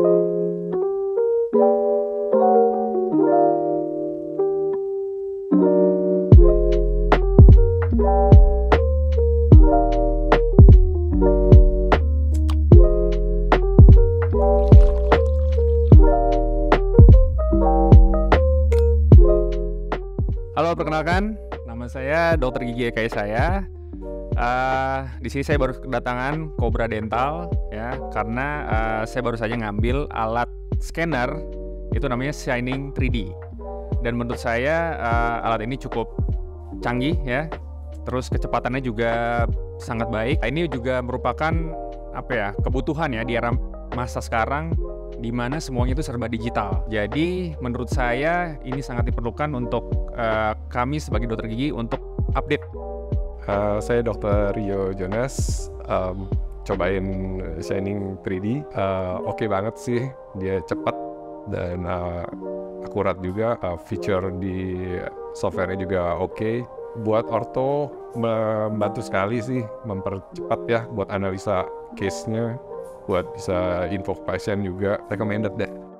Halo, perkenalkan, nama saya Dr. Gigi Eka Yesaya. Di sini saya baru kedatangan Cobra Dental, ya, karena saya baru saja ngambil alat scanner, itu namanya Shining 3D. Dan menurut saya alat ini cukup canggih, ya. Terus kecepatannya juga sangat baik. Ini juga merupakan kebutuhan ya di era masa sekarang, di mana semuanya itu serba digital. Jadi menurut saya ini sangat diperlukan untuk kami sebagai dokter gigi untuk update. Saya Dr. Rio Jonas, cobain Shining 3D, oke banget sih, dia cepat dan akurat juga, feature di software-nya juga oke. Buat ortho membantu sekali sih, mempercepat ya buat analisa case-nya, buat bisa info pasien juga, recommended deh.